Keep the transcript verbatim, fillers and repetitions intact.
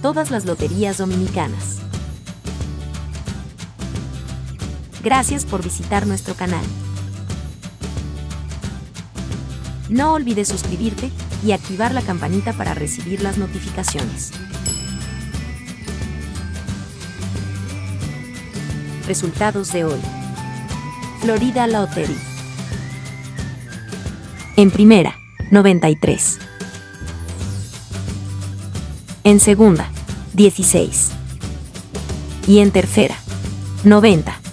todas las loterías dominicanas. Gracias por visitar nuestro canal. No olvides suscribirte y activar la campanita para recibir las notificaciones. Resultados de hoy. Florida Lottery. En primera, noventa y tres. En segunda, dieciséis. Y en tercera, noventa.